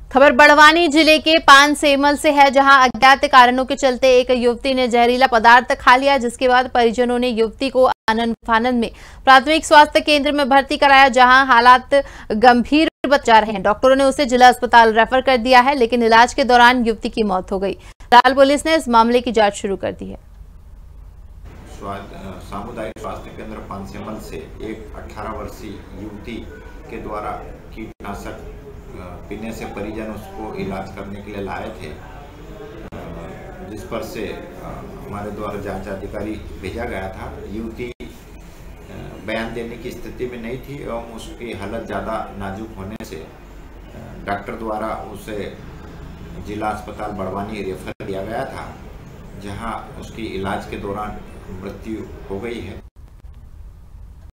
खबर बड़वानी जिले के पानसेमल से है, जहां अज्ञात कारणों के चलते एक युवती ने जहरीला पदार्थ खा लिया, जिसके बाद परिजनों ने युवती को आनंद फानंद में प्राथमिक स्वास्थ्य केंद्र में भर्ती कराया, जहां हालात गंभीर बता रहे हैं। डॉक्टरों ने उसे जिला अस्पताल रेफर कर दिया है, लेकिन इलाज के दौरान युवती की मौत हो गई। फिलहाल पुलिस ने इस मामले की जाँच शुरू कर दी है। सामुदायिक स्वास्थ्य केंद्र पानसेमल से एक 18 वर्षीय युवती के द्वारा कीटनाशक पीने से परिजन उसको इलाज करने के लिए लाए थे, जिस पर से हमारे द्वारा जांच अधिकारी भेजा गया था। युवती बयान देने की स्थिति में नहीं थी एवं उसकी हालत ज़्यादा नाजुक होने से डॉक्टर द्वारा उसे जिला अस्पताल बड़वानी रेफर किया गया था, जहां उसकी इलाज के दौरान मृत्यु हो गई है।